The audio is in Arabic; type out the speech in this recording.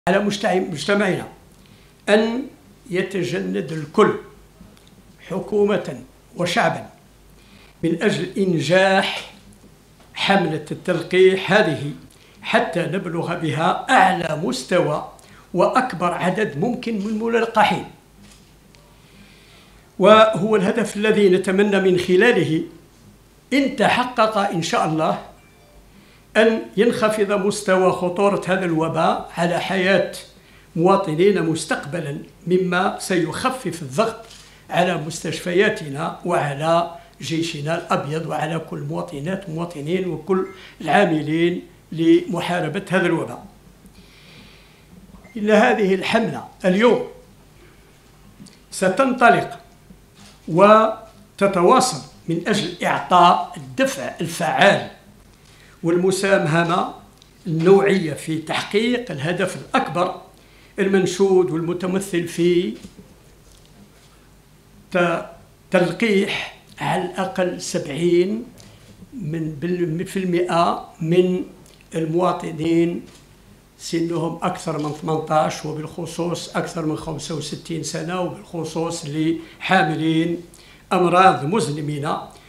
على مجتمعنا أن يتجند الكل حكومة وشعبا من أجل إنجاح حملة التلقيح هذه حتى نبلغ بها أعلى مستوى وأكبر عدد ممكن من الملقحين. وهو الهدف الذي نتمنى من خلاله إن تحقق إن شاء الله أن ينخفض مستوى خطورة هذا الوباء على حياة مواطنين مستقبلا، مما سيخفف الضغط على مستشفياتنا وعلى جيشنا الأبيض وعلى كل مواطنات ومواطنين وكل العاملين لمحاربة هذا الوباء. إن هذه الحملة اليوم ستنطلق وتتواصل من أجل إعطاء الدفع الفعال والمساهمة النوعية في تحقيق الهدف الأكبر المنشود والمتمثل في تلقيح على الأقل 70% من المواطنين سنهم أكثر من 18 وبالخصوص أكثر من 65 سنة، وبالخصوص لحاملين أمراض مزمنة